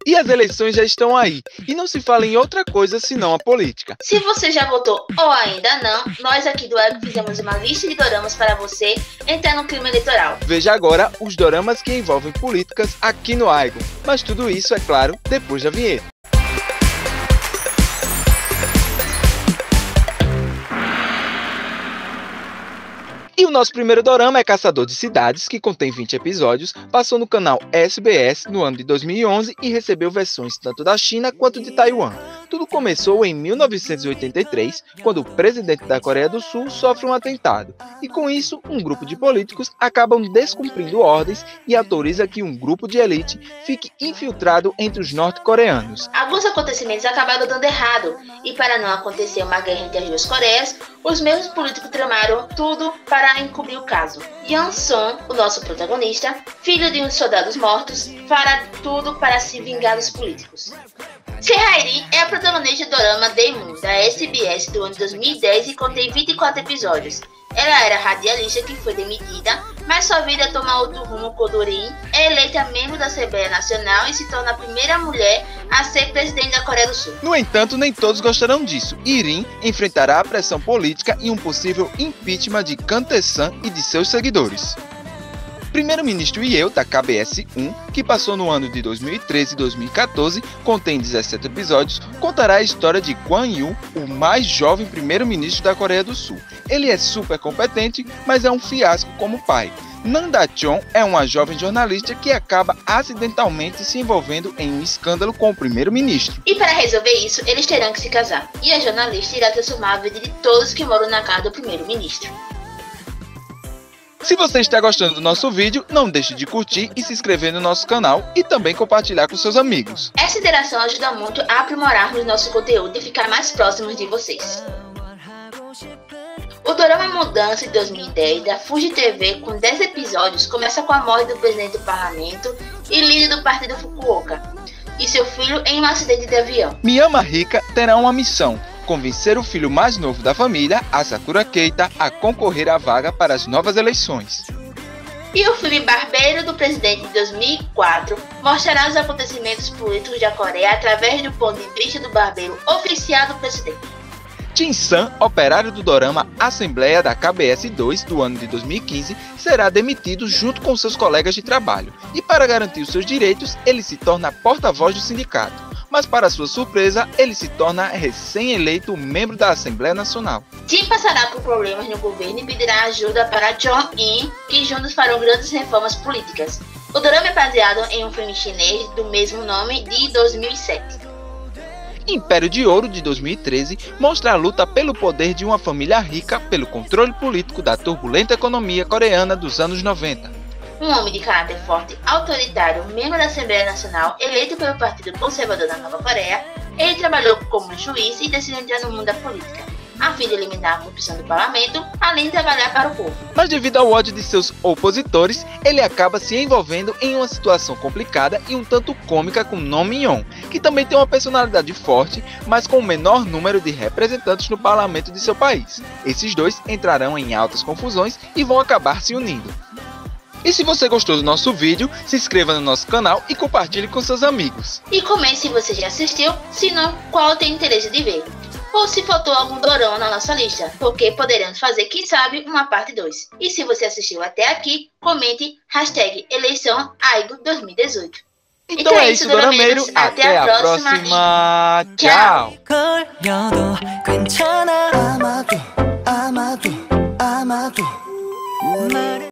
E as eleições já estão aí, e não se fala em outra coisa senão a política. Se você já votou ou ainda não, nós aqui do Aigo fizemos uma lista de doramas para você entrar no clima eleitoral. Veja agora os doramas que envolvem políticas aqui no Aigo. Mas tudo isso, é claro, depois da vinheta. E o nosso primeiro dorama é Caçador de Cidades, que contém 20 episódios, passou no canal SBS no ano de 2011 e recebeu versões tanto da China quanto de Taiwan. Tudo começou em 1983, quando o presidente da Coreia do Sul sofre um atentado. E com isso, um grupo de políticos acabam descumprindo ordens e autoriza que um grupo de elite fique infiltrado entre os norte-coreanos. Alguns acontecimentos acabaram dando errado, e para não acontecer uma guerra entre as duas Coreias, os mesmos políticos tramaram tudo para encobrir o caso. Yeon-sung, o nosso protagonista, filho de uns soldados mortos, fará tudo para se vingar dos políticos. Se-Hae-ri é a protagonista do dorama Daemun, da SBS do ano 2010 e contém 24 episódios. Ela era radialista que foi demitida, mas sua vida toma outro rumo quando Rin é eleita membro da Assembleia Nacional e se torna a primeira mulher a ser presidente da Coreia do Sul. No entanto, nem todos gostarão disso. Rin enfrentará a pressão política e um possível impeachment de Kang Tae-san e de seus seguidores. Primeiro-ministro Yeo, da KBS-1, que passou no ano de 2013 e 2014, contém 17 episódios, contará a história de Kwon Yu, o mais jovem primeiro-ministro da Coreia do Sul. Ele é super competente, mas é um fiasco como pai. Nam Da-chon é uma jovem jornalista que acaba acidentalmente se envolvendo em um escândalo com o primeiro-ministro. E para resolver isso, eles terão que se casar. E a jornalista irá transformar a vida de todos que moram na casa do primeiro-ministro. Se você está gostando do nosso vídeo, não deixe de curtir e se inscrever no nosso canal e também compartilhar com seus amigos. Essa interação ajuda muito a aprimorarmos nosso conteúdo e ficar mais próximos de vocês. O dorama Mudança de 2010 da Fuji TV, com 10 episódios, começa com a morte do presidente do parlamento e líder do partido Fukuoka e seu filho em um acidente de avião. Miyama Rika terá uma missão: convencer o filho mais novo da família, a Sakura Keita, a concorrer à vaga para as novas eleições. E o filme Barbeiro do Presidente de 2004 mostrará os acontecimentos políticos da Coreia através do ponto de vista do barbeiro oficial do presidente. Jin-san, operário do dorama Assembleia da KBS-2 do ano de 2015, será demitido junto com seus colegas de trabalho. E para garantir os seus direitos, ele se torna porta-voz do sindicato. Mas para sua surpresa, ele se torna recém-eleito membro da Assembleia Nacional. Jin passará por problemas no governo e pedirá ajuda para Jong-in, que juntos farão grandes reformas políticas. O dorama é baseado em um filme chinês do mesmo nome de 2007. Império de Ouro, de 2013, mostra a luta pelo poder de uma família rica pelo controle político da turbulenta economia coreana dos anos 90. Um homem de caráter forte, autoritário, membro da Assembleia Nacional, eleito pelo Partido Conservador da Nova Coreia, ele trabalhou como juiz e decidiu entrar no mundo da política, a fim de eliminar a corrupção do parlamento, além de trabalhar para o povo. Mas devido ao ódio de seus opositores, ele acaba se envolvendo em uma situação complicada e um tanto cômica com Nam Min-yeon, que também tem uma personalidade forte, mas com o menor número de representantes no parlamento de seu país. Esses dois entrarão em altas confusões e vão acabar se unindo. E se você gostou do nosso vídeo, se inscreva no nosso canal e compartilhe com seus amigos. E comente se você já assistiu, se não, qual tem interesse de ver. Ou se faltou algum dorama na nossa lista, porque poderemos fazer, quem sabe, uma parte 2. E se você assistiu até aqui, comente #eleição Aigo 2018. Então é isso, dorameiros. Até a próxima. Tchau.